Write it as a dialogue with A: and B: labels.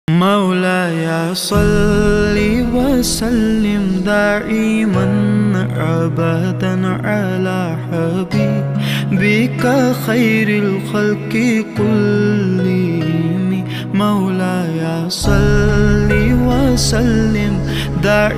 A: مولاي صل وسلم دائما أبدا على حبيبك خير الخلق كلهم. مولاي صل وسلم دائما